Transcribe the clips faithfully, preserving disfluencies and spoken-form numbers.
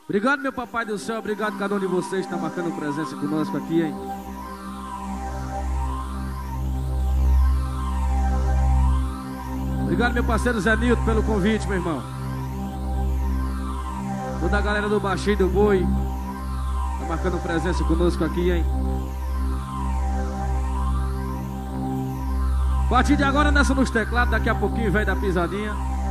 Obrigado, meu papai do céu. Obrigado a cada um de vocês que está marcando presença conosco aqui, hein? Obrigado, meu parceiro Zé Nilton, pelo convite, meu irmão. Toda a galera do Baixinho do Boi tá marcando presença conosco aqui, hein? A partir de agora, nessa nos teclados, daqui a pouquinho, velho da pisadinha.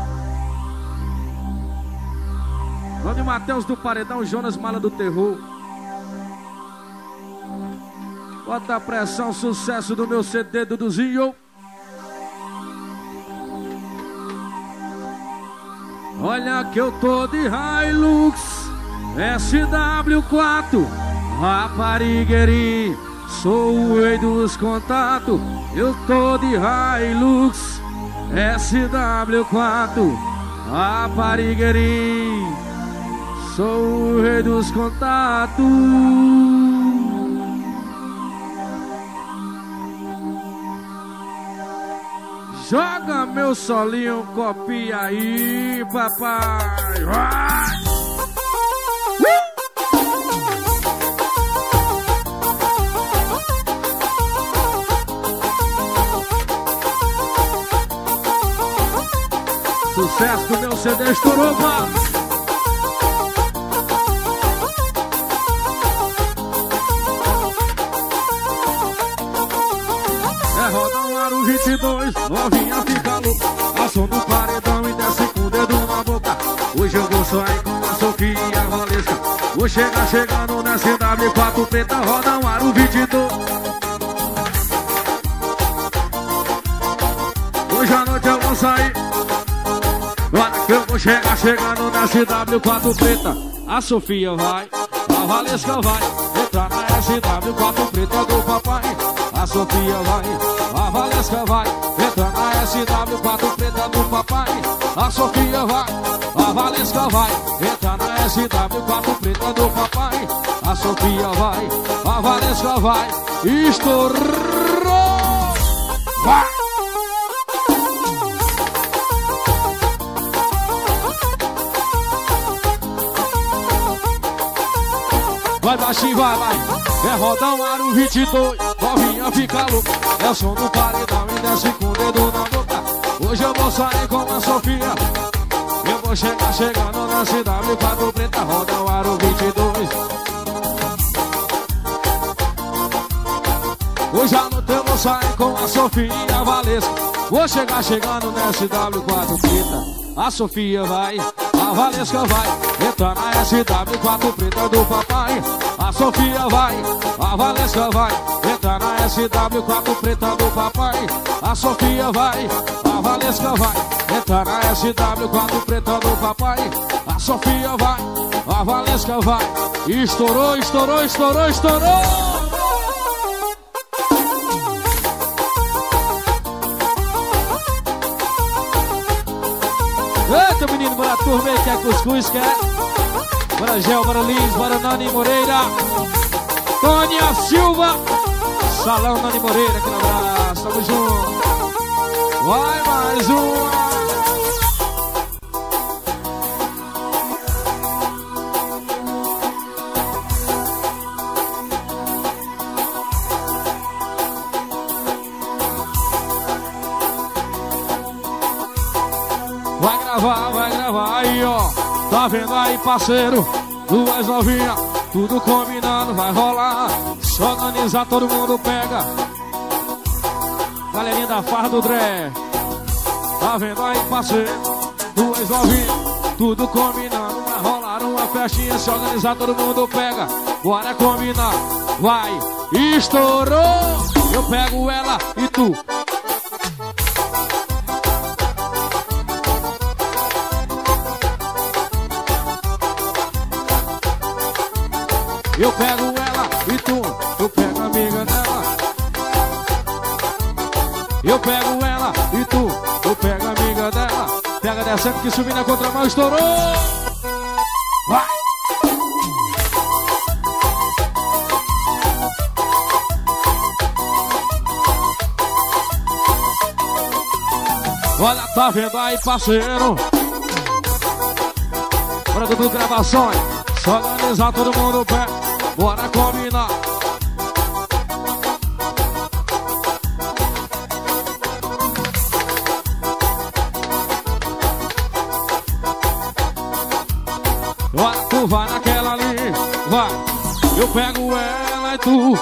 Nome Matheus do Paredão, Jonas Mala do Terror. Bota a pressão, sucesso do meu C D, Duduzinho. Olha que eu tô de Hilux S W quatro, raparigueirinho, sou o rei dos contatos. Eu tô de Hilux S W quatro, raparigueirinho, sou o rei dos contatos. Joga meu solinho, copia aí, papai. Vai! Sucesso do meu C D estourou, pá! É roda um aro vinte e dois, novinha fica louca. Passou no paredão e desce com o dedo na boca. Hoje eu vou sair com a Sofia Valesca. Vou chegar chegando na C W quatro preta, roda um aro vinte e dois. Hoje à noite eu vou sair. Agora que eu vou chegar chegando na C W quatro preta. A Sofia vai, a Valesca vai entrar na S W quatro preta do papai. A Sofia vai, a Valesca vai entrar na S W quatro preta do papai. A Sofia vai, a Valesca vai entrar na S W quatro preta do papai. A Sofia vai, a Valesca vai. Estourou! Vai! Vai baixinho, vai, vai. É rodão, aro vinte e dois, novinha fica louca. É o som do paredão e desce com o dedo na boca. Hoje eu vou sair com a Sofia. Eu vou chegar chegando na C W quatro preta, rodão, aro vinte e dois. Hoje à noite eu vou sair com a Sofia e a Valesca. Vou chegar chegando na S W quatro preta. A Sofia vai, a Valesca vai entrar na S W quatro preta do papai. A Sofia vai, a Valesca vai entrar na S W quatro preta do papai. A Sofia vai, a Valesca vai entrar na S W quatro preta do papai. A Sofia vai, a Valesca vai. Estourou, estourou, estourou, estourou. Eita, menino, bora turma aí, quer cuscuz, quer? Bora Gel, bora Liz, bora Nani Moreira, Tônia Silva, Salão Nani Moreira, aquele abraço, tamo junto. Vai mais uma. Vai gravar, vai gravar aí, ó. Tá vendo aí, parceiro? Duas novinhas, tudo combinando, vai rolar. Se organizar, todo mundo pega. Galerinha da farra do Dré. Tá vendo aí, parceiro? Duas novinhas, tudo combinando, vai rolar uma festinha. Se organizar, todo mundo pega. Bora combinar, vai. Estourou. Eu pego ela e tu. Eu pego ela e tu, eu pego a amiga dela. Eu pego ela e tu, eu pego a amiga dela. Pega descendo que subir na contramão, estourou. Vai! Olha, tá vendo aí, parceiro? Bora do Gravações. Se organizar todo mundo pé, bora combinar. Vai, tu vai naquela ali, vai. Eu pego ela e tu.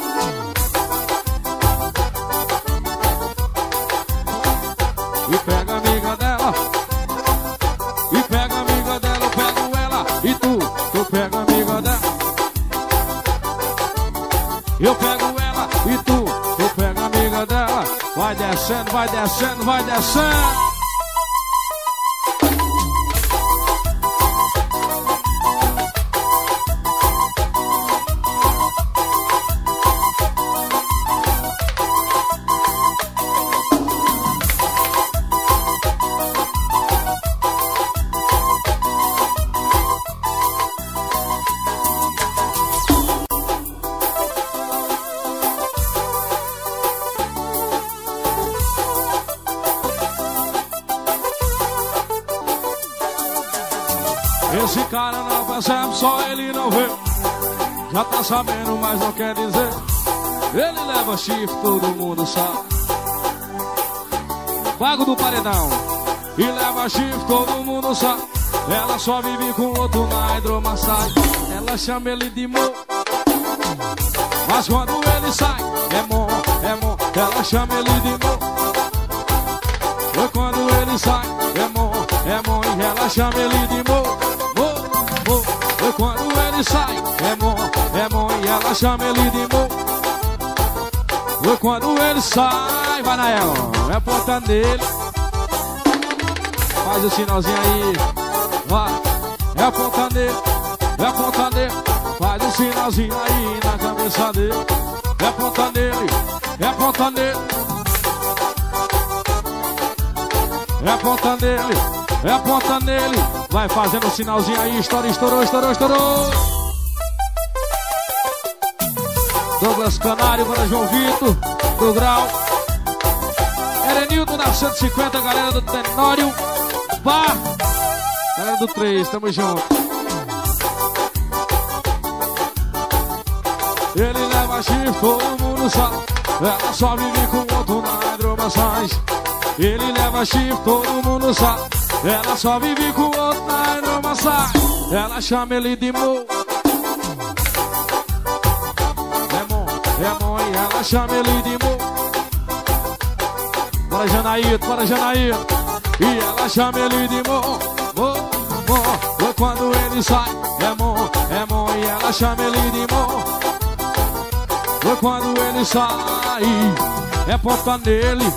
E pega a amiga dela. E pega a amiga dela, eu pego ela e tu. Eu pego a amiga dela. Eu pego ela e tu. Eu pego a amiga dela. Vai descendo, vai descendo, vai descendo. Esse cara não percebe, só ele não vê. Já tá sabendo, mas não quer dizer. Ele leva chifre, todo mundo sabe. Vago do paredão. E leva chifre, todo mundo sabe. Ela só vive com outro na hidromassagem. Ela chama ele de mo. Mas quando ele sai, é mo, é mo. Ela chama ele de mo. E quando ele sai, é mo, é mo. E ela chama ele de mo. E quando ele sai, é mo, é mo. E ela chama ele de mo. E quando ele sai, vai na ela, é ponta nele. Faz o sinalzinho aí, vai. É ponta nele, é ponta nele. Faz o sinalzinho aí na cabeça dele. É ponta nele, é ponta nele. É ponta nele, é ponta nele. Vai fazendo o sinalzinho aí, estourou, estourou, estourou, estourou. Douglas Canário para João Vitor, do Grau. Erenildo da cento e cinquenta, galera do Tenório. Pá, galera do três, tamo junto. Ele leva chifre, todo mundo sabe. Ela só vive com outro na hidromassagem. Ele leva chifre, todo mundo sabe. Ela só vive com outro na hidromassagem. Ela chama ele de mo. É mo, é mo. E ela chama ele de mo. Bora Janaíto, bora Janaíto. E ela chama ele de mo, mo, mo. E quando ele sai, é mo, é mo. E ela chama ele de mo. E quando ele sai, é ponta nele.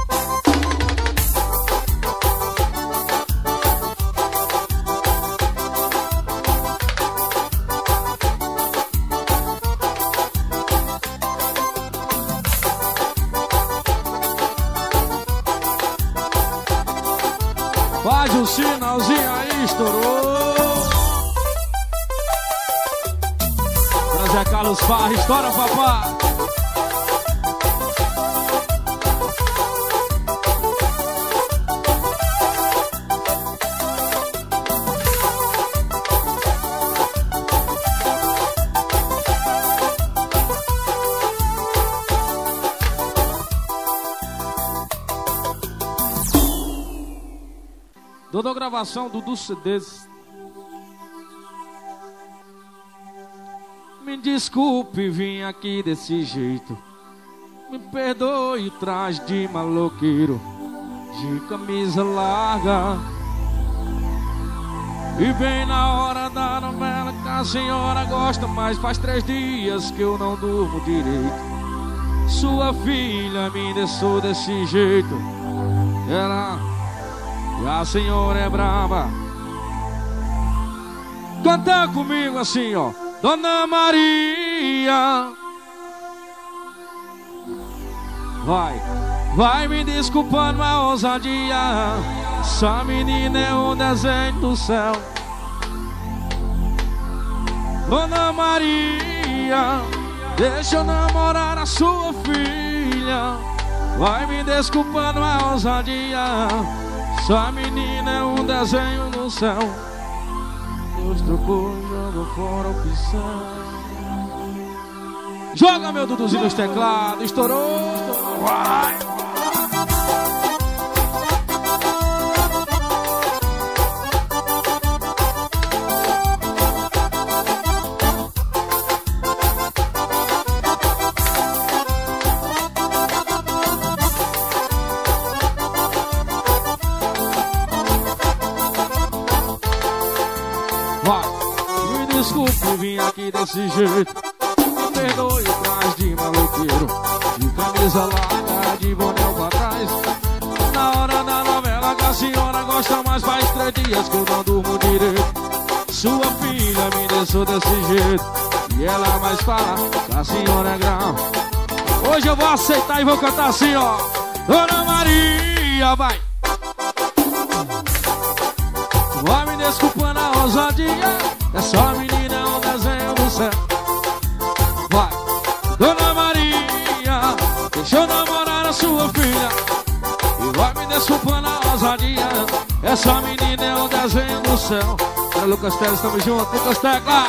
Faz um sinalzinho aí, estourou. Zé Carlos Farra, estoura, papá. Toda a gravação do dos C Ds. Me desculpe, vim aqui desse jeito. Me perdoe, traz de maloqueiro, de camisa larga. E bem na hora da novela que a senhora gosta, mas faz três dias que eu não durmo direito. Sua filha me deixou desse jeito. Ela... E a senhora é brava. Canta comigo assim, ó. Dona Maria. Vai, vai me desculpando a ousadia. Essa menina é um desenho do céu. Dona Maria, deixa eu namorar a sua filha. Vai me desculpando a ousadia. Essa menina é um desenho no céu. Eu trocou, jogou fora a opção. Joga meu Duduzinho nos teclados, estourou. Vai. Me desculpe, vim aqui desse jeito. Me perdoe atrás de maloqueiro, de camisa larga, de boné pra trás. Na hora da novela que a senhora gosta mais, faz três dias que eu não durmo direito. Sua filha me deixou desse jeito e ela mais fala que a senhora é grave. Hoje eu vou aceitar e vou cantar assim, ó. Dona Maria, vai. Vai me desculpando a ousadia, é só menina, é um desenho do céu. Vai, Dona Maria, deixa eu namorar a sua filha. E vai me desculpando a ousadia, é só menina, é um desenho do céu. Olha, Lucas Teles, tamo junto, Lucas Tecla.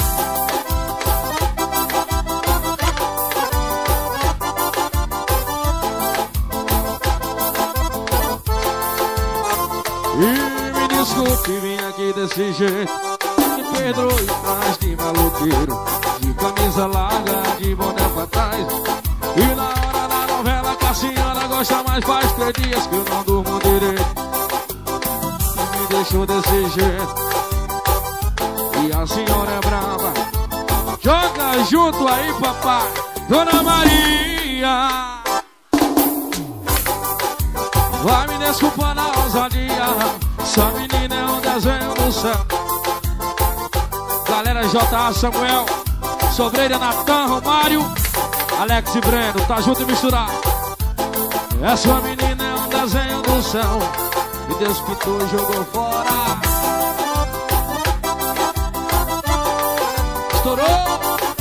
E me desculpe, vim aqui desse jeito. Me perdoe atrás de maloqueiro, de camisa larga, de boné pra trás. E na hora da novela que a senhora gosta mais, faz três dias que eu não durmo direito. E me deixou desse jeito e a senhora é brava. Joga junto aí, papai. Dona Maria, vai me desculpando a ousadia, sua menina é um desenho do céu. Galera J A, Samuel, Sobreira, Natan, Romário, Alex e Breno, tá junto e misturado. Essa menina é um desenho do céu e Deus pintou e jogou fora. Estourou.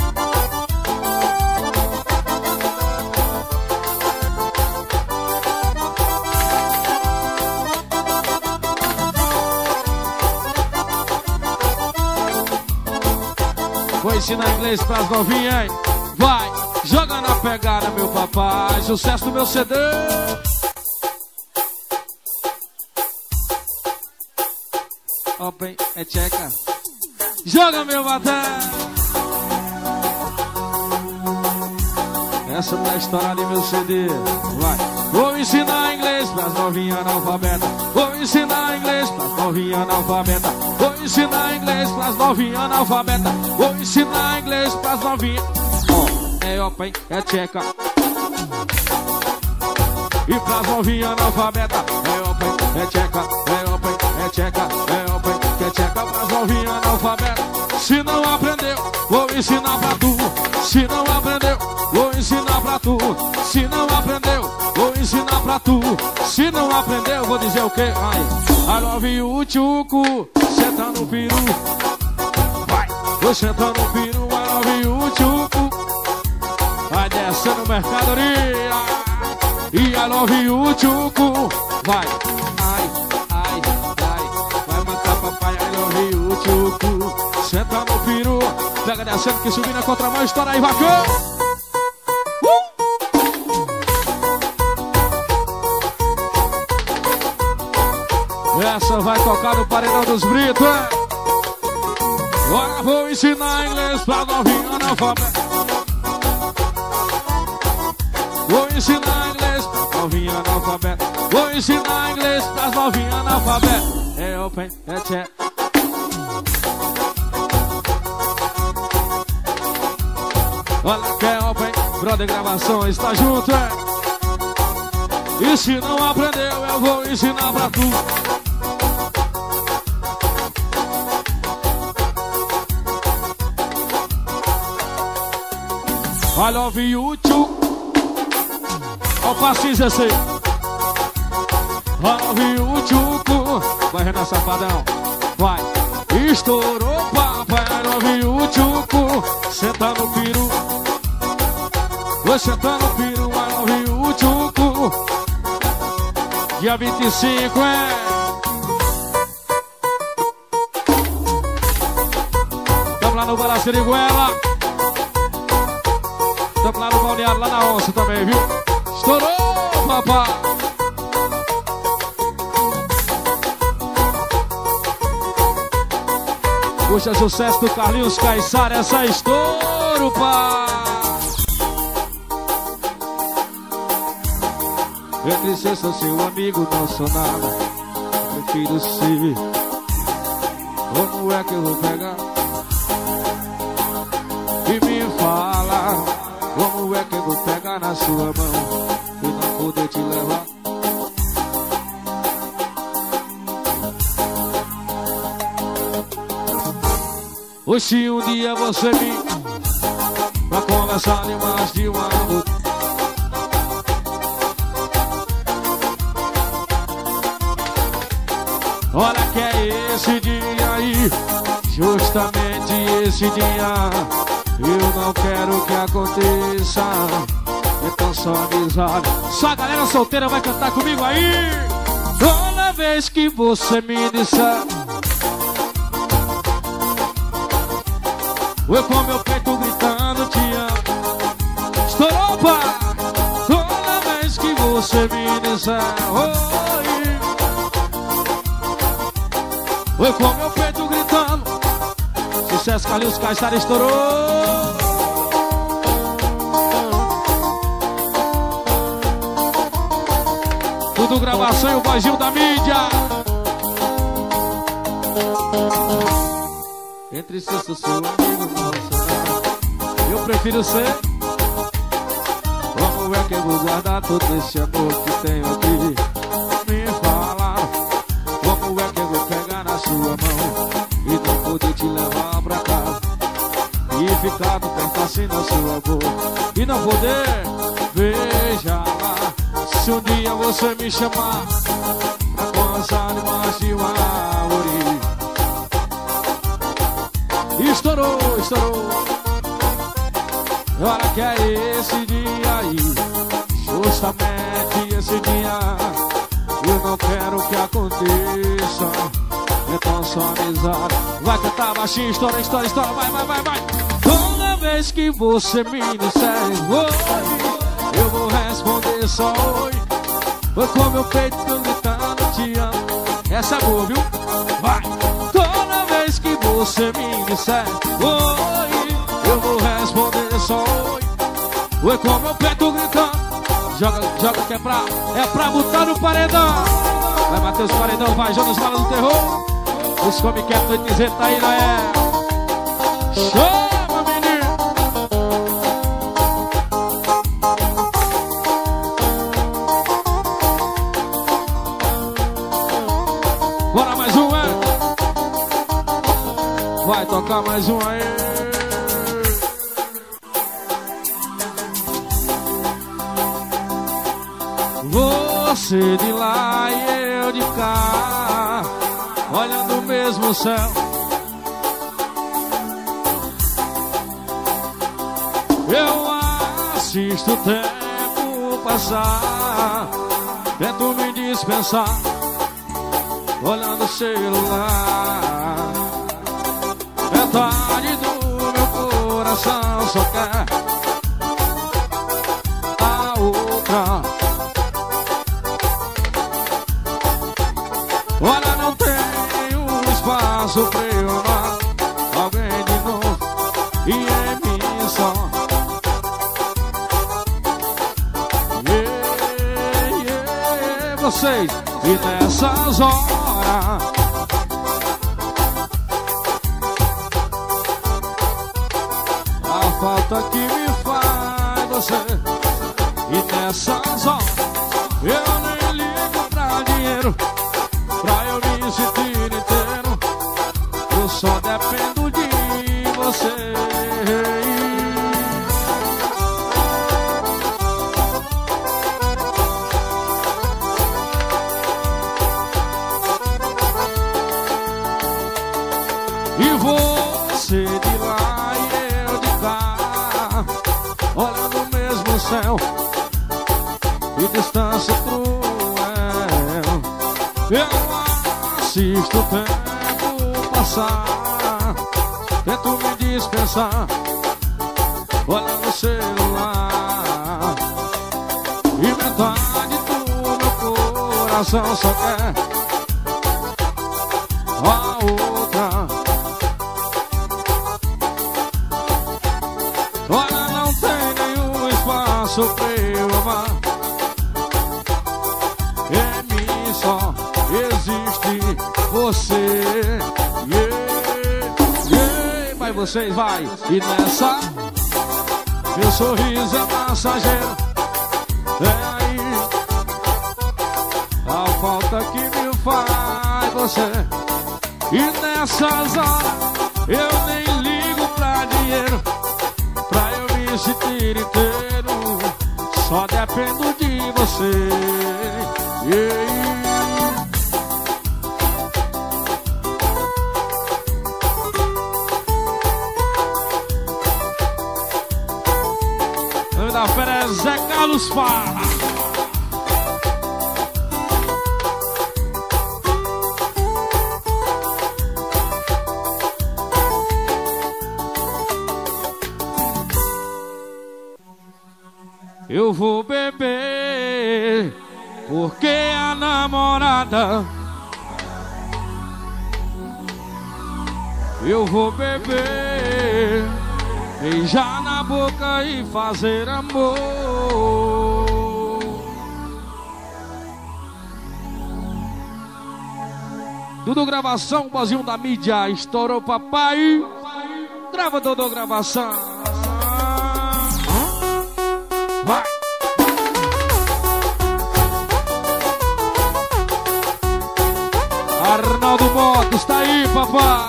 Vou ensinar inglês pras novinhas, hein? Vai, joga na pegada, meu papai. Sucesso do meu C D. Open, é tcheca. Joga, meu bater. Essa não é a história de meu C D. Vai, vou ensinar inglês pras novinhas analfabetas. Vou ensinar inglês pras novinhas analfabetas. Vou ensinar inglês pras novinhas analfabetas. Vou ensinar inglês pras novinhas. Oh, é open, é tcheca. E pras novinhas analfabetas. É open, é tcheca. É open, é tcheca. É open, é tcheca pras novinhas analfabetas. Se não aprendeu, vou ensinar pra tu. Se não aprendeu, vou ensinar pra tu. Se não aprendeu, vou ensinar pra tu. Se não aprendeu, vou dizer o quê? Ai, I love you, tchucu. Senta no peru. Vai, vou sentar no peru. I love you, tchucu. Vai descendo mercadoria. E I love you, tchucu. Vai, ai, ai, ai. Vai matar papai, I love you, tchucu. Senta no peru. Pega descendo que subir na contramão. Estoura aí, vacão. Essa vai tocar no paredão dos Britos, é? Agora vou ensinar inglês pra novinha analfabeta. Vou ensinar inglês pra novinha analfabeta. Vou ensinar inglês pras novinhas analfabetas. É open, é check. Olha que é open, brother gravações, tá junto, é? E se não aprendeu, eu vou ensinar pra tu. I love you too. Ó o passinho dezesseis. I love you too. Vai, Renan Safadão. Vai. Estourou, papai. I love you too. Senta no peru. Vou sentar no peru. I love you too. Dia vinte e cinco, é. Tamo lá no Balaço de Goela. Tamo lá no balneário, lá na Onça também, viu? Estourou, papai. Puxa, sucesso do Carlinhos Caiçara, essa é estouro, pá. Entre ser sou seu amigo, não sou nada. Prefiro ser. Como é que eu vou pegar? E me fala, como é que eu vou pegar na sua mão e não poder te levar? Ou se um dia você vir pra conversar de mais de um amor, olha que é esse dia aí, justamente esse dia. Eu não quero que aconteça, então só amizade. Só a galera solteira vai cantar comigo aí. Toda vez que você me disser, eu com meu peito gritando te amo. Estourou, pá. Toda vez que você me disser oi, eu com meu peito gritando. Sucesso, Carlinhos Caiçara, estourou. Tudo gravação e o vozinho da mídia. Entre ser sou seu amigo, nossa, eu prefiro ser. Como é que eu vou guardar todo esse amor que tenho aqui? Me fala, como é que eu vou pegar na sua mão e não poder te levar pra casa e ficar no perto assim na sua boca e não poder? Veja lá, se um dia você me chamar pra conversar debaixo de uma árvore. Estourou, estourou. Olha que é esse dia aí, justamente esse dia. Eu não quero que aconteça, então só amizade. Vai cantar baixinho, estoura, estoura, estoura. Vai, vai, vai, vai. Toda vez que você me disser oi, eu vou responder só oi. Vou com meu peito gritando te amo. Essa é boa, viu? Vai. Toda vez que você me disser oi, eu vou responder só oi. Oi com meu peito gritando. Joga, joga que é pra, é pra botar no paredão. Vai bater os paredão, vai, joga os balas do terror. Os come quieto, noite dizer, tá aí, não é? Chama, menino. Bora mais um, é? Vai tocar mais um aí. Você de lá e eu de cá, olhando o mesmo céu. Eu assisto o tempo passar, tento me dispensar, olhando o celular. Metade do meu coração só quer a outra. Olha, não tenho espaço pra eu amar alguém de novo e em mim só. Yeah, yeah, vocês, e nessas horas a falta que me faz você. E nessas horas eu nem ligo pra dinheiro, pra eu me sentir inteiro, eu só dependo de você. E você de lá e eu de cá, olhando o mesmo céu, e distância cruel. Eu assisto o tempo passar, tento me dispensar, olha no celular. E metade do meu coração só quer a outra. Olha, não tem nenhum espaço pra eu amar. Em mim só existe você. Yeah, yeah. Vai vocês, vai. E nessa, meu sorriso é passageiro. É aí a falta que me faz você. E nessas horas eu nem ligo pra dinheiro, pra eu me sentir inteiro. Só dependo de você. Yeah. Da fera é Zé Carlos Farra. Eu vou beber porque a namorada. Eu vou beber, beijar na boca e fazer amor. Dudu Gravação, bozinho da mídia, estourou papai. Grava Dudu Gravação. Vai. Arnaldo Motos, tá aí, papai.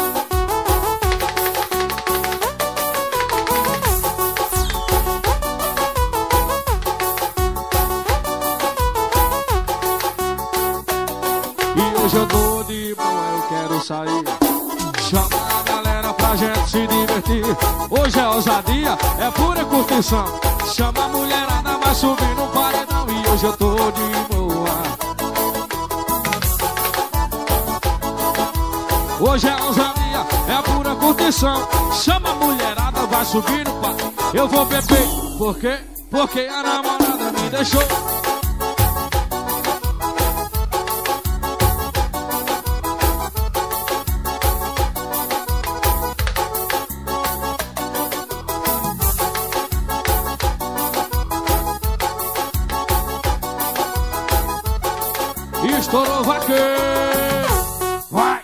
Hoje eu tô de boa, eu quero sair. Chama a galera pra gente se divertir. Hoje é ousadia, é pura curtição. Chama a mulherada, vai subir no paredão. E hoje eu tô de boa. Hoje é ousadia, é pura curtição. Chama a mulherada, vai subir no paredão. Eu vou beber, por quê? Porque a namorada me deixou. Estourou vaqueiro, vai!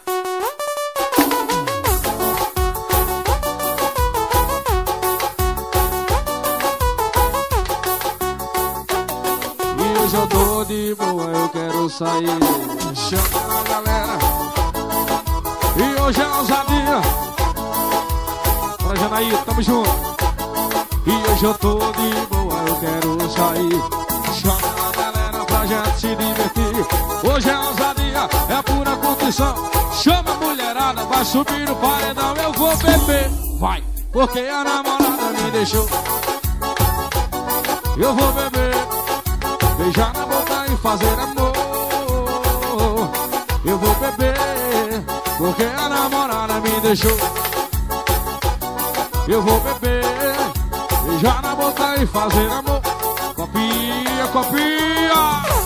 E hoje eu tô de boa, eu quero sair. Chama a galera. E hoje é ousadia. Bora, Janaí, tamo junto. E hoje eu tô de boa, eu quero sair. Chama a galera pra gente se divertir. Hoje é ousadia, é pura curtição. Chama a mulherada, vai subir no paredão. Eu vou beber, vai, porque a namorada me deixou. Eu vou beber, beijar na boca e fazer amor. Eu vou beber, porque a namorada me deixou. Eu vou beber, beijar na boca e fazer amor. Copia, copia.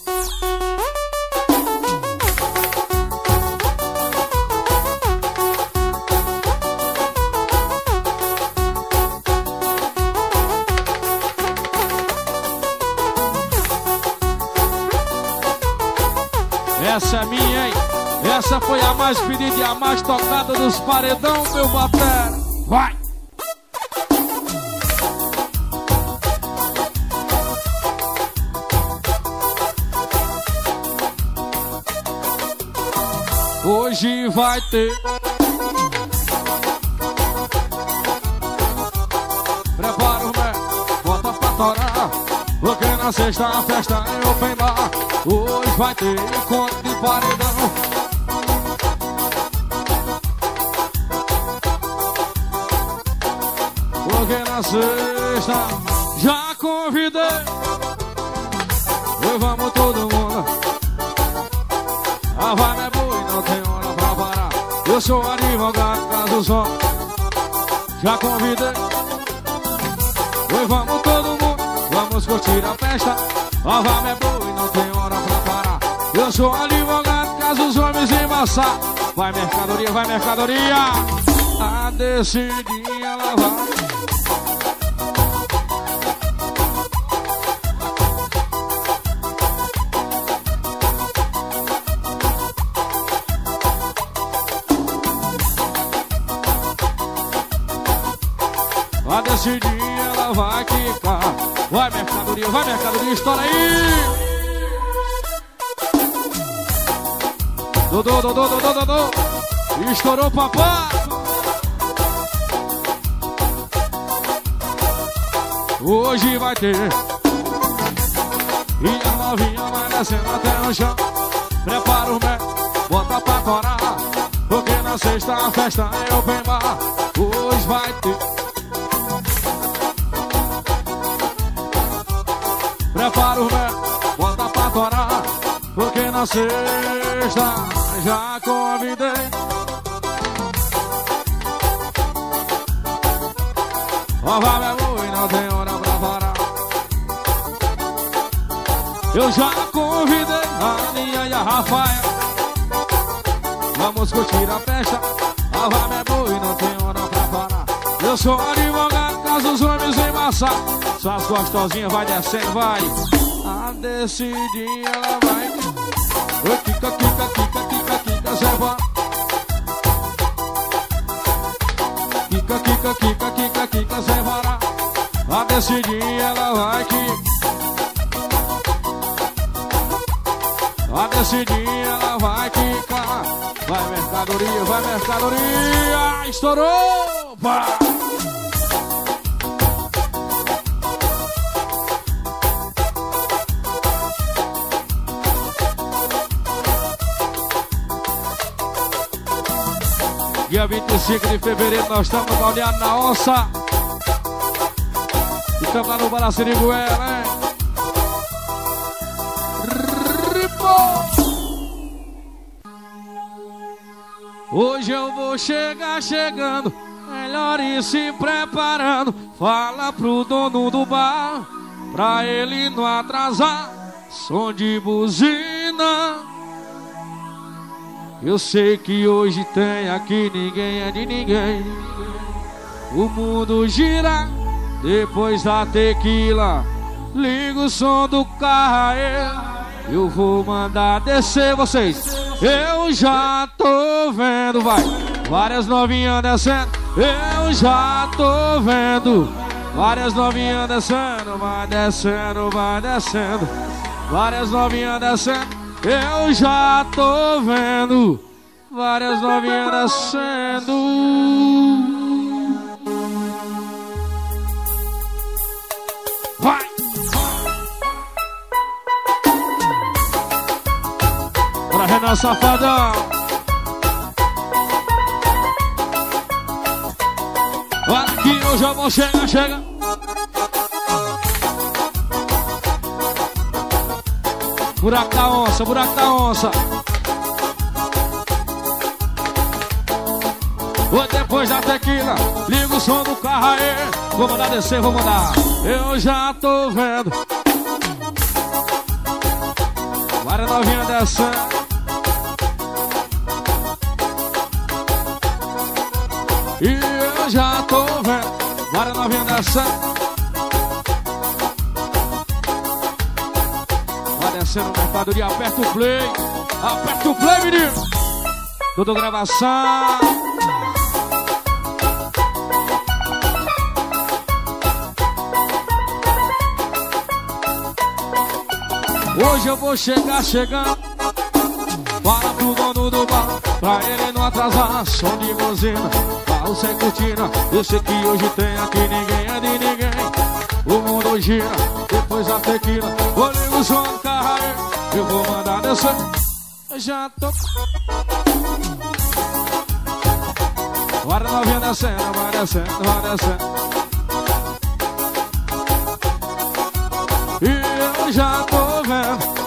Essa é minha, hein? Essa foi a mais pedida e a mais tocada dos paredão, meu batera. Vai! Hoje vai ter. Prepara o mé, bota pra torar. Porque na sexta a festa é open bar. Hoje vai ter encontro de paredão. Porque na sexta já convidei. E vamos todo mundo. A vibe é boa e não tem hora pra parar. Eu sou advogado, caso só. já convidei. Oi, vamos todo mundo, vamos curtir a festa. A Vama é boa e não tem hora pra parar. Eu sou advogado, caso os homens embaçar. Vai mercadoria, vai mercadoria. A descidinha ela vai. A descidinha ela vai quicar. Vai mercadoria, vai mercadoria, estoura aí. Dodô, Dodô, Dodô, Dodô. Estourou papai. Hoje vai ter. E a novinha vai descendo até no chão. Prepara o mé, bota pra torar. Porque na sexta a festa é open bar. Hoje vai ter. Prepara o mé, bota pra torar. Porque na sexta já convidei. Ó, vai meu amor e não tem hora pra parar. Eu já convidei a Aninha e a Rafael. Vamos curtir a festa. Ó, vai meu amor e não tem hora pra parar. Eu sou advogado, caso os homens embaçar. Só as gostosinhas vai descendo, vai. A descidinha ela vai. Oi, kika, kika, kika, kika, kika, Zeba. Kika, kika, kika, kika, kika, Zeba. A descidinha ela vai que. A descidinha ela vai quicar. Vai mercadoria, vai mercadoria. Estourou! Pá! Dia vinte e cinco de fevereiro nós estamos baldeados na onça. E estamos lá no Balaciriguela, né? Hoje eu vou chegar chegando, melhor ir se preparando. Fala pro dono do bar, pra ele não atrasar. Som de buzina. Eu sei que hoje tem aqui, ninguém é de ninguém. O mundo gira depois da tequila. Liga o som do carro, eu vou mandar descer vocês. Eu já tô vendo, vai. Várias novinhas descendo. Eu já tô vendo. Várias novinhas descendo. Vai descendo, vai descendo. Várias novinhas descendo. Eu já tô vendo várias novinhas descendo. Vai! Bora, Renan Safadão. Olha que hoje eu vou chegar, chega. Buraco da onça, buraco da onça. Ou depois da tequila, liga o som do carro aí. Vou mandar descer, vou mandar. Eu já tô vendo várias novinhas descendo. E eu já tô vendo várias novinhas descendo. Descendo mercadoria, aperta o play. Aperta o play, menino. Tudo gravação. Hoje eu vou chegar chegando. Fala pro dono do bar, pra ele não atrasar. Som de buzina, carro sem cortina. Eu sei que hoje tem aqui, ninguém é de ninguém. O mundo gira, depois a tequila. Vou ligar o som do carro aí, eu vou mandar descer. Eu já tô. Bora novinha descendo, vai descendo, vai descendo. E eu já tô vendo.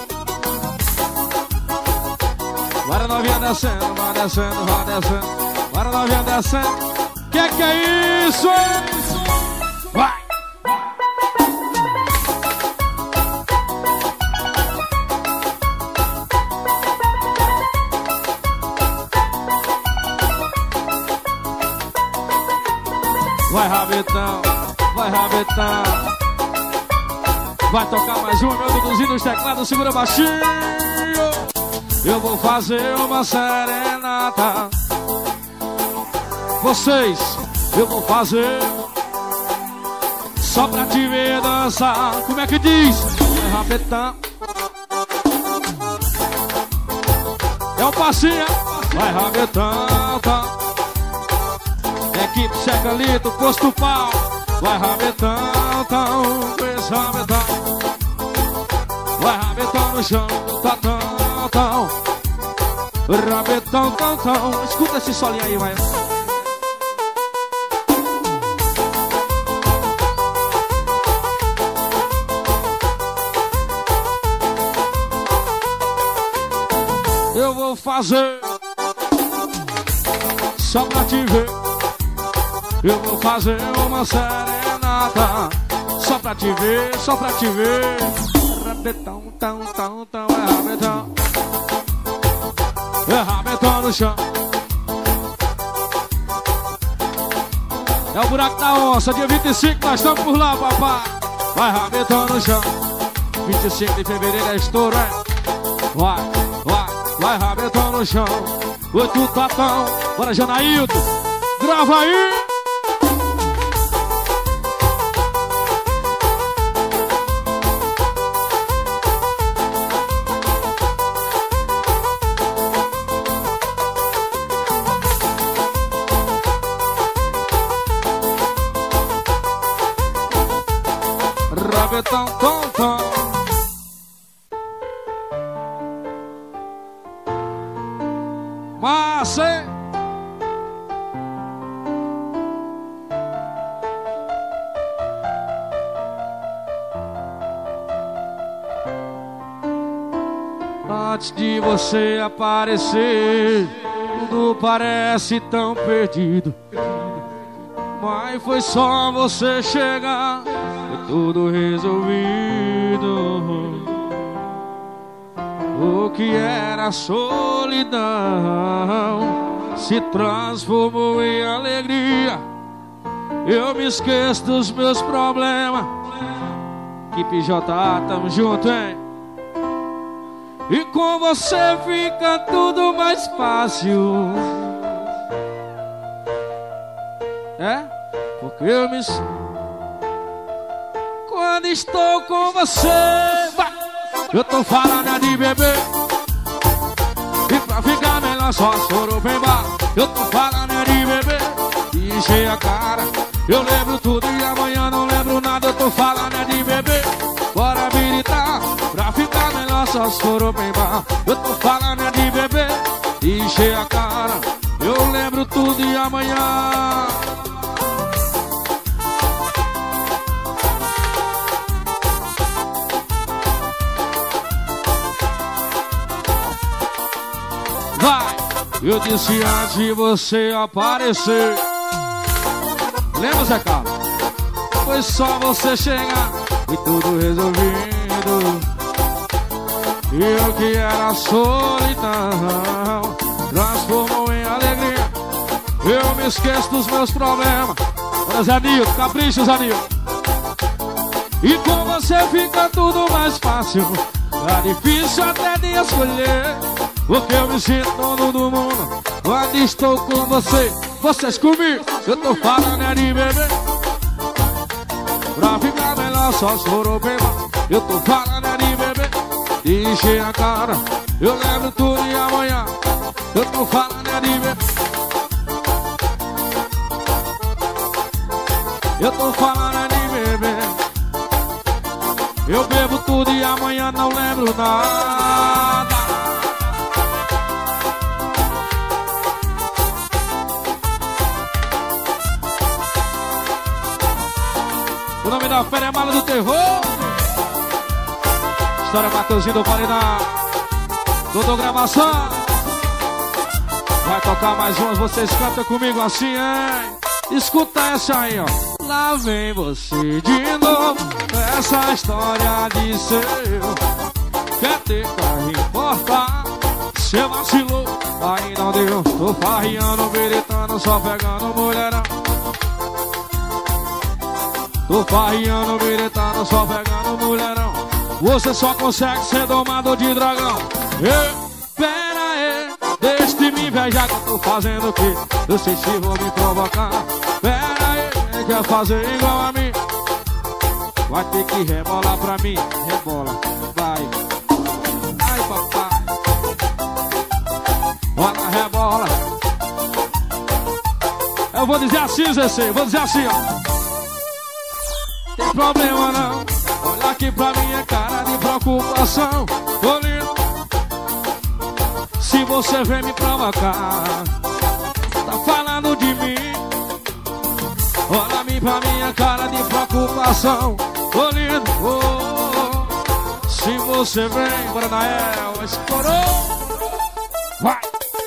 Bora novinha descendo, vai descendo, vai descendo. Bora novinha descendo. Que que é isso! Vai! Vai, rabetão, vai, rabetão. Vai tocar mais uma, meu Duduzinho nos teclados, segura baixinho. Eu vou fazer uma serenata. Vocês, eu vou fazer só pra te ver dançar. Como é que diz? É rabetão. É um passinho, vai, rabetão, tá. Equipe Checalito, posto pau. Vai, rabetão, tão, esse rabetão. Vai, rabetão no chão, tá, tão, tão. Rabetão, tão, tão. Escuta esse solinho aí, vai. Eu vou fazer só pra te ver. Eu vou fazer uma serenata só pra te ver, só pra te ver. Rabetão, tão, tão, tão, é rabetão. É rabetão no chão. É o buraco da onça, dia vinte e cinco, nós estamos por lá, papai. Vai, rabetão no chão. vinte e cinco de fevereiro é estouro, é? Vai, vai, vai, rabetão no chão. Oito tatão, bora Janailton, grava aí. Rabetão, tom, tom. Massa, hein? Antes de você aparecer, tudo parece tão perdido. Mas foi só você chegar, foi tudo resolvido. O que era solidão se transformou em alegria. Eu me esqueço dos meus problemas. Que P J A, tamo junto, hein? E com você fica tudo mais fácil. É? Porque eu me... Quando estou com você, vai. Eu tô falando é de beber. E pra ficar melhor só sorobemba. Eu tô falando é de beber e encher a cara. Eu lembro tudo e amanhã não lembro nada. Eu tô falando é de beber. Bora habilitar. Pra ficar melhor só sorobemba. Eu tô falando é de beber e encher a cara. Eu lembro tudo e amanhã... Vai! Eu disse antes de você aparecer. Lembra, Zé Carlos? Foi só você chegar e tudo resolvido. E o que era solidão transformou em alegria. Eu me esqueço dos meus problemas. Olha, Zé Nilton, capricha, Zé Nilton. E com você fica tudo mais fácil. Tá difícil até de escolher. Porque eu me sinto dono do mundo quando estou com você. Vocês comigo, eu tô falando é de beber. Pra ficar melhor só sorobema. Eu tô falando é de beber e encher a cara. Eu lembro tudo e amanhã. Eu tô falando é de beber. Eu tô falando é de beber. Eu bebo tudo e amanhã não lembro nada. O nome da fera é Mala do Terror. História Mateuzinho do Paredão. Doutor Gravação. Vai tocar mais umas, vocês cantam comigo assim, hein? Escuta essa aí, ó. Lá vem você de novo. Essa história de seu. Quer ter carro importar. Cê vacilou, aí não deu. Tô farriando, gritando, só pegando mulherão. Tô farriando, gritando, só pegando mulherão. Você só consegue ser domado de dragão. Ei, pera aí, deixa de me invejar que eu tô fazendo o quê? Eu sei se vou me provocar. Pera aí, quer fazer igual a mim? Vai ter que rebolar pra mim. Rebola, vai. Ai, papai. Olha, rebola. Eu vou dizer assim, Zé C, vou dizer assim, ó. Tem problema não. Olha aqui pra minha cara de preocupação. Tô lindo. Se você vem me provocar, tá falando de mim. Olha mim pra minha cara de preocupação. Tô lindo. Oh, oh, oh. Se você vem, Branael, estourou. Vai.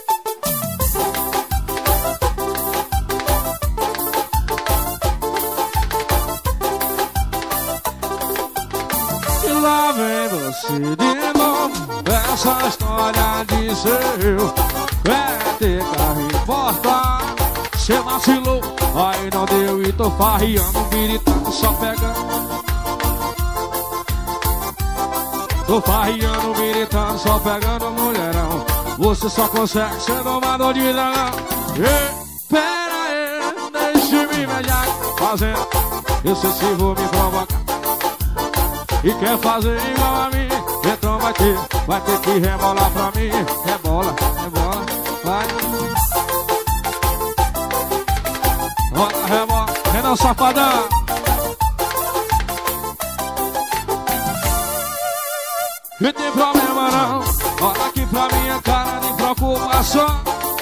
Lá vem você de novo. Essa história de seu. É ter carro importar. Cê vacilou, aí não deu e tô farriando, gritando, só pegando. Tô farriando, gritando, só pegando mulherão. Você só consegue ser domador de dragão. Ei, pera aí, deixa me invejar fazendo. Eu sei se vou me provocar. E quer fazer igual a mim, então vai ter, vai ter que rebolar pra mim. Rebola, rebola, vai. Rola, rebola, Renan Safadão. E tem problema não, olha aqui pra minha cara de preocupação.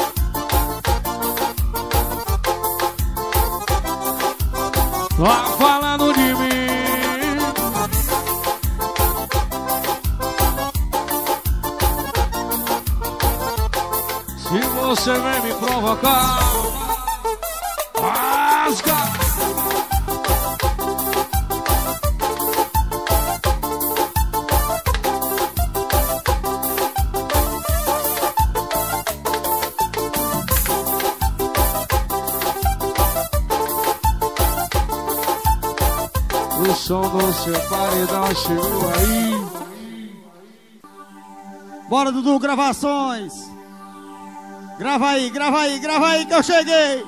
Tá falando de mim. Se você vem me provocar, rasga. O som do seu paredão chegou aí. Bora, Dudu, gravações. Grava aí, grava aí, grava aí que eu cheguei.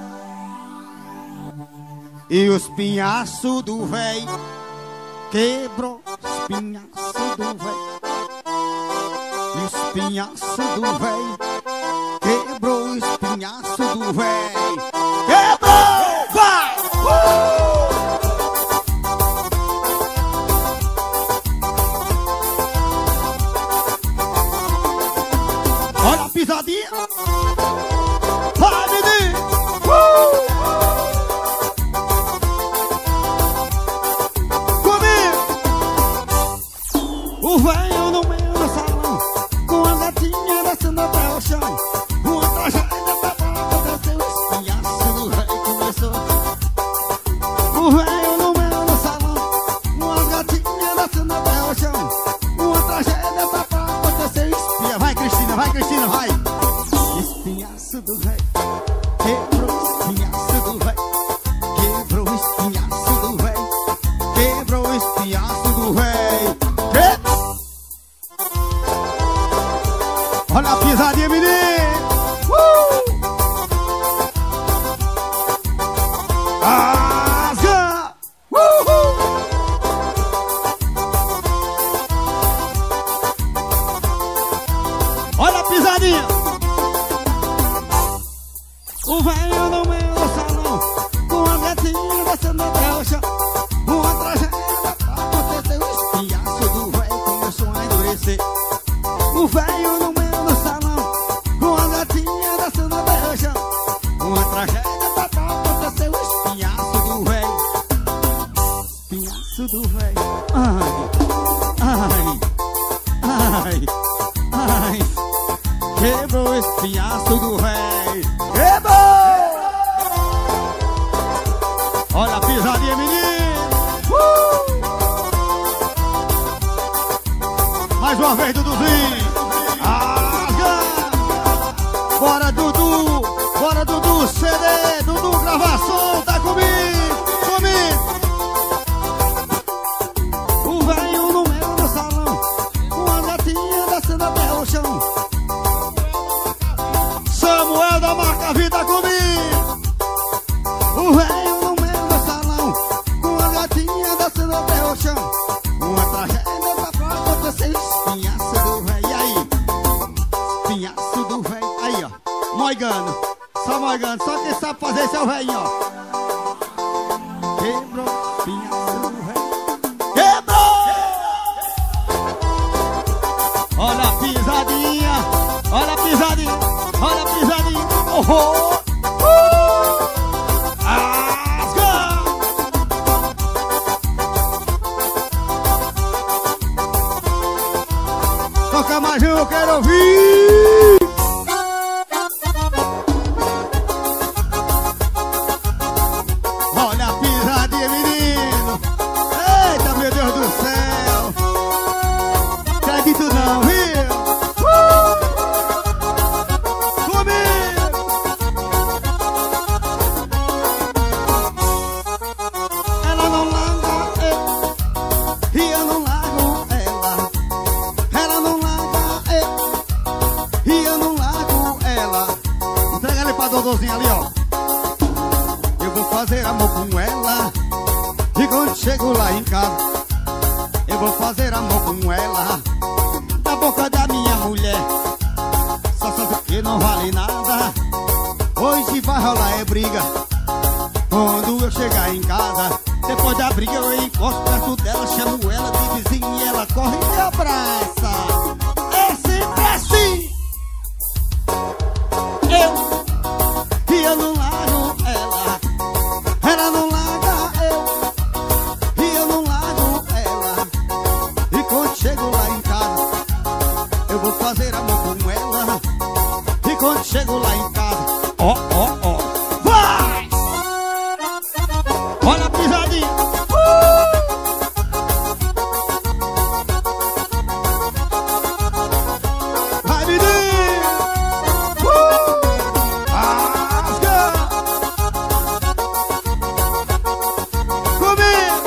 E os pinhaços do véi quebrou, os pinhaços do véi. E os pinhaços do véi quebrou, os pinhaços do véi. Quebrou, vai! Uh! Olha a pisadinha. Vai, menino. Uh! Comigo. O velho no meio do salão, com a gatinha descendo até o chão. Uma tragédia pra acontecer, o espinhaço do velho começou. O velho no meio do salão, com a gatinha descendo até o chão. Uma tragédia pra acontecer, espinha. Vai, Cristina, vai, Cristina, vai. Espinhaço do véi, quebrou o espinhaço do véi, quebrou o espinhaço do véi, quebrou o espinhaço do véi. Olha a pisadinha, menino. Uh! Asga! Uhul! Olha a pisadinha. O velho no meio do salão, com a gatinha descendo até o chão. Uma tragédia aconteceu, o espinhaço do velho começou a endurecer. O velho no meio do salão, com a gatinha descendo até o chão. Uma tragédia aconteceu, o espinhaço do velho. Espinhaço do velho. Ai, ai, ai, ai. Quebrou o espinhaço do velho. Quebrou! Olha a pisadinha, menino. uh! Mais uma vez, Duduzinho. Asga. Bora, Dudu. Bora, Dudu, C D. Dudu, gravação. Tá comigo, comigo. O velho não é no salão, com a gatinha descendo até o chão. Samuel da marca Vida comigo. O velho no meio do salão, com a gatinha descendo até o chão. Uma tragédia pra acontecer. Espinhaço do velho, e aí? Espinhaço do velho, aí ó. Moigano, só moigano, só quem sabe fazer esse é o velho, ó. Quebrou, espinhaço do velho. Quebrou! Olha a pisadinha, olha a pisadinha, olha a pisadinha. Oh, oh. Toca mais um, eu quero ouvir. Olha a pisadinha, menino. Eita, meu Deus do céu. Acredito não, viu? Uh! Comigo. Ela não larga eu, e eu não largo ela. Ela não larga eu, e eu não largo ela. Entrega ele pra Dodôzinha ali, ó. Eu vou fazer amor com ela, e quando chego lá em casa, eu vou fazer amor com ela, da boca da minha mulher. Só sabe que não vale nada. Hoje vai rolar é briga. Quando eu chegar em casa, depois da briga eu encosto perto dela, chamo ela de vizinha e ela corre e me abraça. É sempre assim. Eu, e eu não largo ela. Ela não larga eu, e eu não largo ela. E quando chego lá em casa, eu vou fazer amor com ela. E quando chego lá em casa, ó, ó, ó, vai! Olha a pisadinha. Uh! Vai, menino! Uh! Asga! Comigo!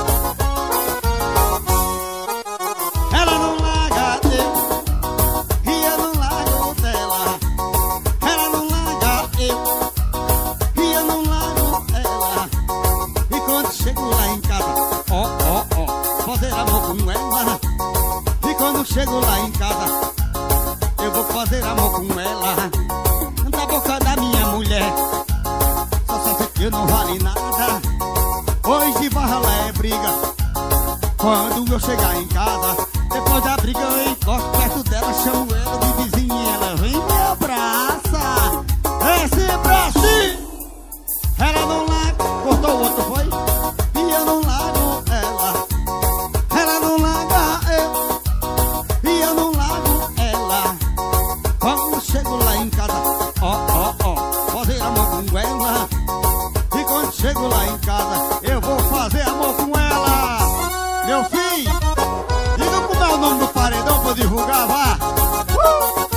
Ela não larga eu, e eu não largo dela. Ela não larga eu, e eu não largo ela. E quando chego lá em casa, ó, ó, ó, fazer amor com ela. E quando chego lá em casa, eu vou fazer amor com ela, da boca da minha mulher. Só sabe que não vale nada. Hoje vai rolar é briga. Quando eu chegar em casa, depois da briga eu encosto perto dela, chamo ela de vizinha e ela vem e me abraça. É sempre assim. Ela não larga, cortou o outro, foi? E eu não largo ela. Ela não larga eu, e eu não largo ela. Quando chego lá em casa, ó, ó, ó, fazer amor com ela. E quando chego lá em casa, eu vou fazer amor com ela. Meu filho, diga como é o nome do paredão pra eu divulgar, vá. Uh!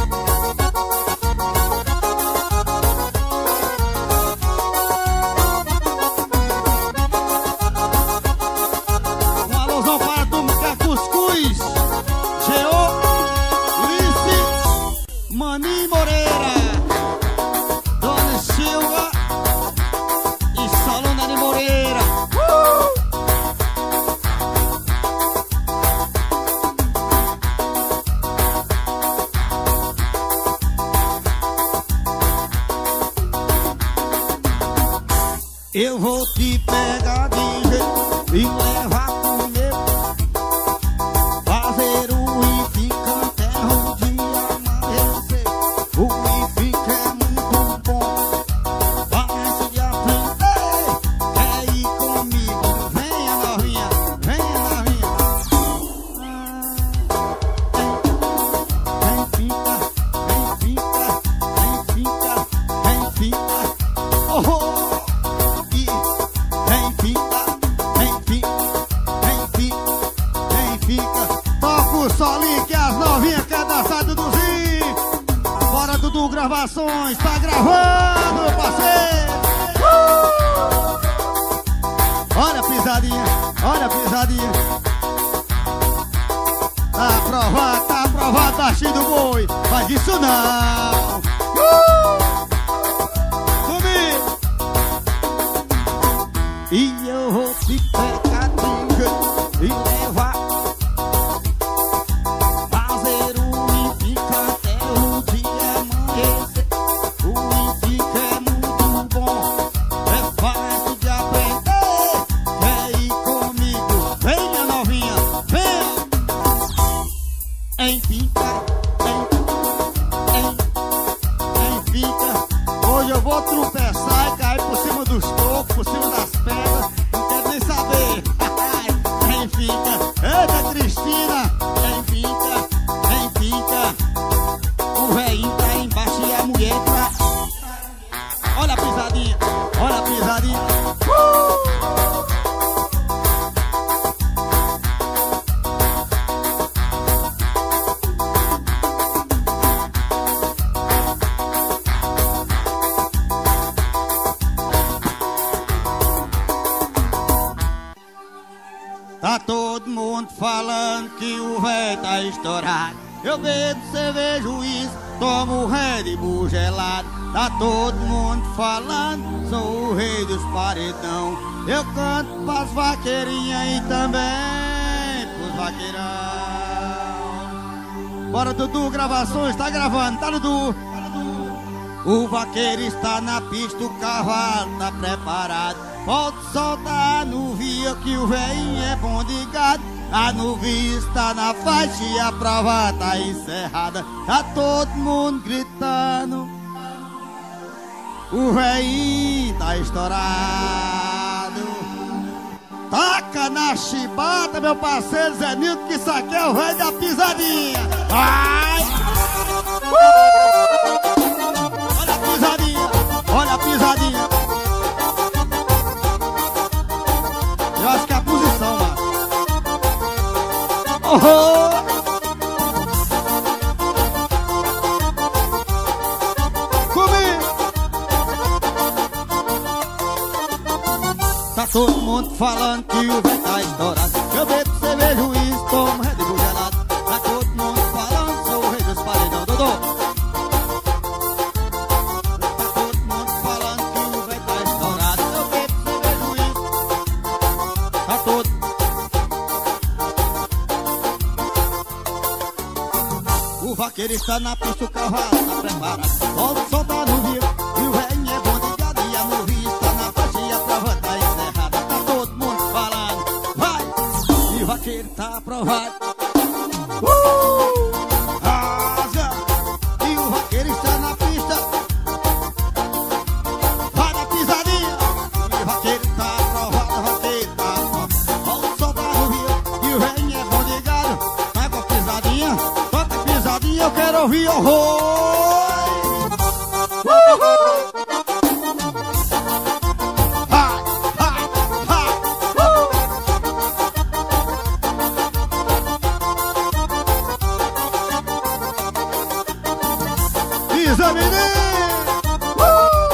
Um alôzão para a turma que é Cuscuz, Geo, Lice, Mani Moreira, Dona Silva e Solona de Moreira. Uh! Eu vou te pegar de jeito e levar comigo, fazer o Ifica até o dia amanhecer. O Ifica é muito bom, parece de aprender. Quer ir comigo? Venha, novinha, venha, novinha. Vem, fica, vem, fica, vem, fica, vem, fica. Oh, oh. Vem Gravações, tá gravando, meu parceiro. Uh! Olha a pisadinha, olha a pisadinha. Tá aprovado, tá aprovado, tá cheio do boi. Faz isso não. Uh! Comigo. E eu vou te pegar de jeito e levar. Fazer o Indica até o dia amanhecer. O Indica é muito bom, é fácil de aprender. Quer ir comigo? Venha, novinha, venha. Em Indica, em, em, em Indica. Hoje eu vou tropeçar e cair por cima dos tocos, por cima das pedras. Não quero nem saber. Em Indica, eita Cristina. Em Indica, em Indica. O velhinho tá embaixo e a mulher tá. Olha a pisadinha, olha a pisadinha. Uh! Tá todo mundo falando que o véi tá estourado. Eu bebo cerveja, uísque, tomo Red Bull gelado. Tá todo mundo falando, sou o rei dos paredão. Eu canto pras vaqueirinhas e também pros vaqueirão. Bora, Dudu, gravações, tá gravando, tá, Dudu? O vaqueiro está na pista, o cavalo tá preparado. Pode soltar a nuvia que o velhinho é bom de gado. A nuvia está na faixa e a prova tá encerrada. Tá todo mundo gritando, o velhinho tá estourado. Taca na chibata, meu parceiro Zé Nilton, que isso aqui é o velho da pisadinha. Vai! Uh! Olha a pisadinha, olha a pisadinha. Eu acho que é a posição, mano. Oh, oh. Comigo. Tá todo mundo falando que o velho tá estourado. Eu bebo cerveja, uísque, tomo Red Bull gelado. Tá todo mundo falando, sou o rei dos paredão, Dodô. O vaqueiro está na pista, o cavalo está preparado. Pode soltar no rio, e o velhinho é bom de gado. E a nuvem está na faixa e a prova está encerrada. Tá todo mundo falando, vai! E o vaqueiro está aprovado. Uh! Asa! E o vaqueiro está na pista. Vai na pisadinha! E o vaqueiro está aprovado, o vaqueiro está aprovado. Pode soltar no rio, e o velhinho é bom de gado. Vai com a pisadinha. Eu quero ouvir o roi. Uhul. Ha, ha, ha. Uh. Isa, menino. Uh.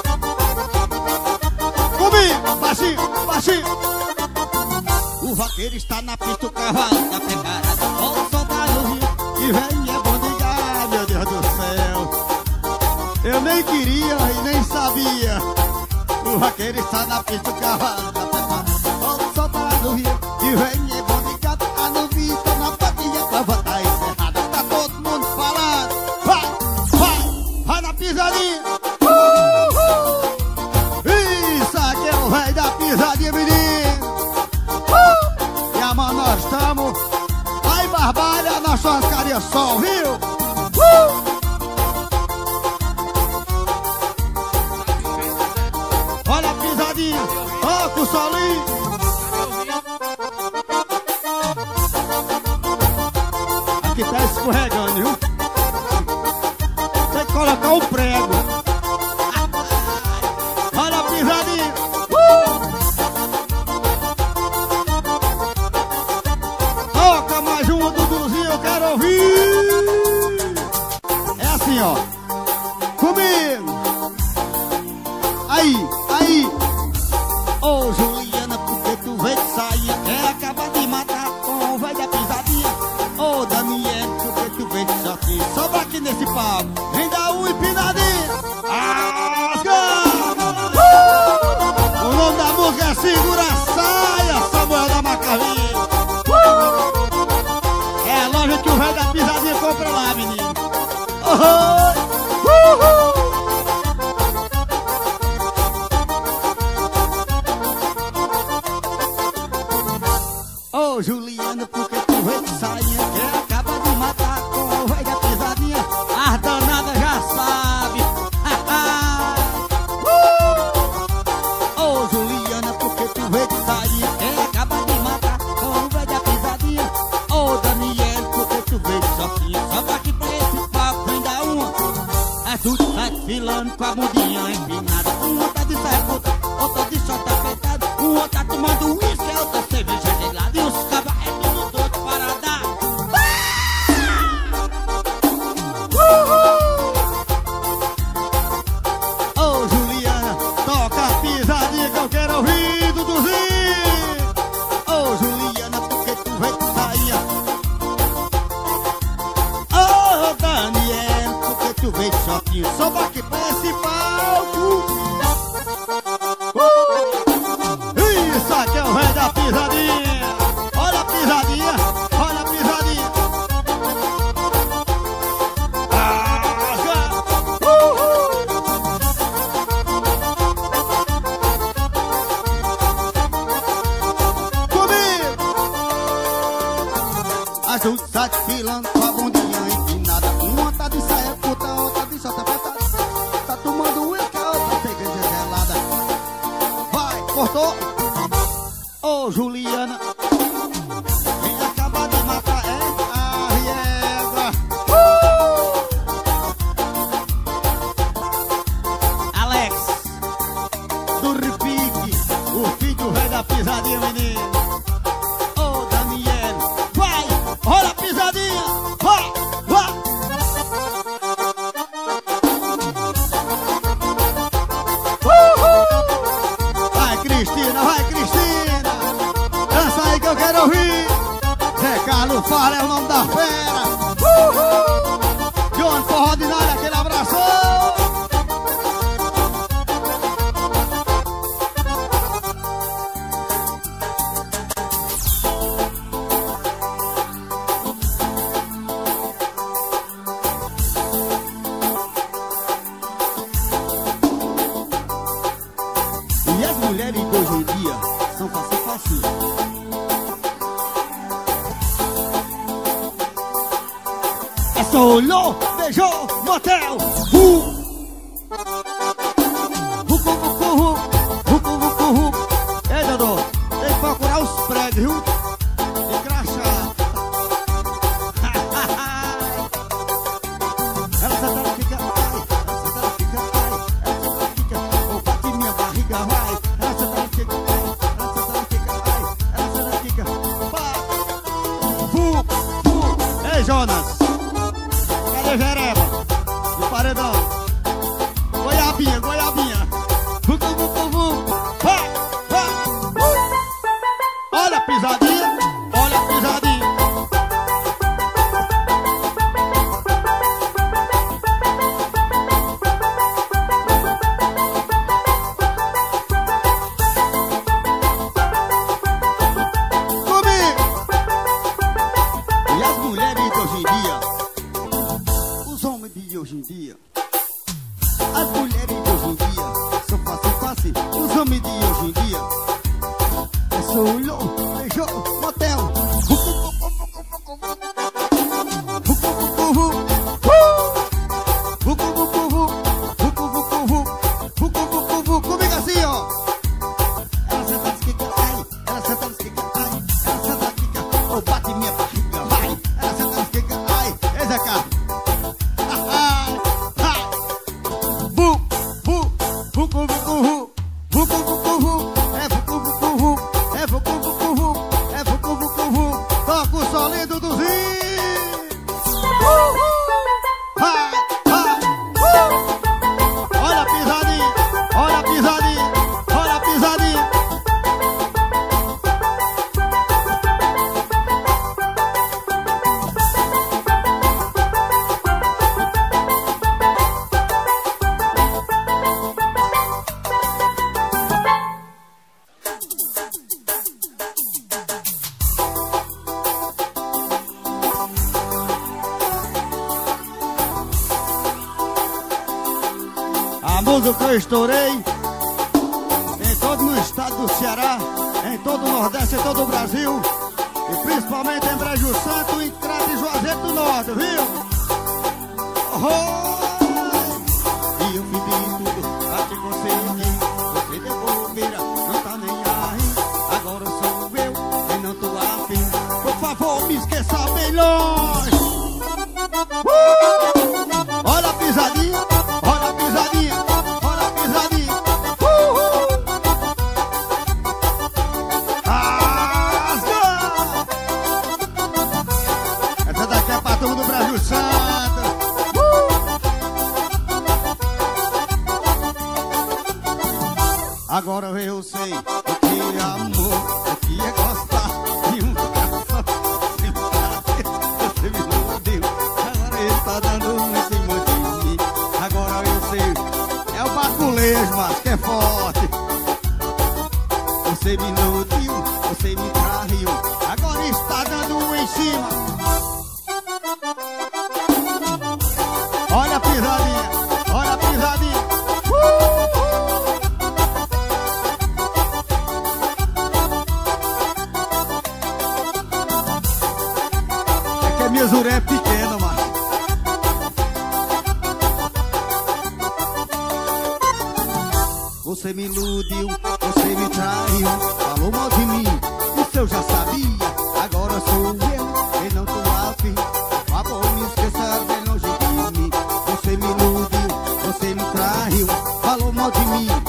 Comigo, baixinho, baixinho. O vaqueiro está na pista, o cavalo está preparado. Vamos soltar no rio e vem. Eu nem queria e nem sabia. O vaqueiro está na pista, o cavalo tá preparado. Pode soltar no rio, e vem é bom de gato. A nuvem está na patinha, a prova tá encerrada. Tá todo mundo falando, vai, vai, vai na pisadinha. Uhul. Isso aqui é o velho da pisadinha, menino. Uh. E amanhã nós estamos lá em Barbalha, na churrascaria Sol, viu? Uh. Ó, com o solinho. Aqui tá escorregando, viu? Tem que colocar o prego. Olha a pisadinha. Uh! Toca mais uma, Duduzinho, eu quero ouvir. É assim, ó. pau. Vem dar um empinadinho. Asca! Uh! O nome da música é Segura a Saia, Samuel da Macavinha. Uh! É a loja que o velho da pisadinha compra lá, menino. Oh! Uhul! Ô Juliana, porque tu veio de sainha, que acaba de matar com o velho da pisadinha. As danadas já sabe. uh! Ô Juliana, porque tu veio de sainha, que acaba de matar com o velho da pisadinha. Ô Daniel, porque tu veio de soquinha, só pra que pra esse papo vem dar uma. É tudo sai filando com a bundinha empinada. Uma tá de saia curta, outra de short apertado. Uma tá tomando uísque, outra cerveja gelada. E os cabas é tudo doido para dar. Ô oh, Juliana, toca a pisadinha que eu quero ouvir, Duduzinho. Ô oh, Juliana, porque tu veio de saia. Ô oh, Daniel, porque tu veio de choquinho. Só pra que pra esse palco. Isso aqui é o velho da pisadinha. Olha a pisadinha, olha a pisadinha. Ah, uhul. Comigo. A gente sai desfilando com a bundinha empinada. Uma tá de saia curta, outra de short apertada. Tá tomando uísque, outra cerveja gelada. Vai, cortou. Ô oh, Juliana, quem acaba de matar é a Riega. uh! Alex, do Repique, o filho do velho da pisadinha, menino. Ô oh, Daniel, vai, rola a pisadinha, vai, vai. Uhul! Vai Cristina, vai Cristina. Dança aí que eu quero ouvir. Zé Carlos Fala é o nome da fera. Uhul! John Forró Ordinário, aquele abraço. E as mulheres de hoje em dia são fácil, fácil. É só olhou, beijou, motel. Uh! Vucu, vucu, vu. Vucu, vucu, vu. Ei, Dodô, tem que procurar os pregos, viu? De crachá. Ela senta, ela fica, ai. Ela senta, ela fica, ai. Ela senta, ela fica, oh, bate minha barriga, vai. Ela senta, ela fica, ai. Ela senta, ela fica, ai. Ela senta, ela fica, vai. Vu, vu. Ei, Jonas. Cadê Jereba? Do paredão. Goiabinha, goiabinha. Vucu, vucu, vu. Vai, vai. Uh. Olha a pisadinha, olha a pisadinha. Comigo. E as mulheres de hoje em dia, os homens de hoje em dia, as mulheres de hoje em dia são fácil, fácil. Os homens de hoje em dia é só olhou, beijou, motel. Comigo assim, ó. Ela senta, desquica, ai. Ela senta, desquica, ai. Ela senta, desquica, oh, bate minha barriga, vai. Ela senta, desquica, ai. Ei, Zé Carlos. Vu, vu, vucu, vucu, vu. Vucu, vucu, vu. É vucu, vucu, vu. É vucu, vucu, vu. É vucu, vucu, vu. famoso que eu estourei em todo o estado do Ceará, em todo o Nordeste, em todo o Brasil, e principalmente em Brejo Santo, em Crato e Juazeiro do Norte, viu? Oh! E eu pedi tudo pra te conseguir, você deu bobeira, não tá nem aí. Agora sou eu e não tô afim, por favor me esqueça melhor. uh! Olha a pisadinha, olha a pisadinha, olha a pisadinha. uh! Asga! Essa daqui é pra turma do Brejo Santo. Agora eu sei o que é amor, o que é gostar de um coração. Você me iludiu, agora ele tá dando em cima de mim. Agora eu sei, é o baculejo, mas que é forte. Você me iludiu, você me traiu, agora está dando em cima. Olha a pisadinha, olha a pisadinha. uh! Minha zuré é pequena, mas você me iludiu, você me traiu, falou mal de mim, isso eu já sabia. Agora sou eu e não tô afim, por favor me esqueça bem longe de mim. Você me iludiu, você me traiu, falou mal de mim,